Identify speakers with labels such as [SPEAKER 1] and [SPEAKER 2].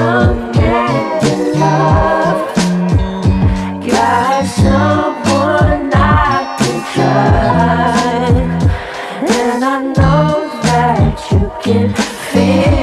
[SPEAKER 1] young and in love. Got someone I can trust, and I know that you can feel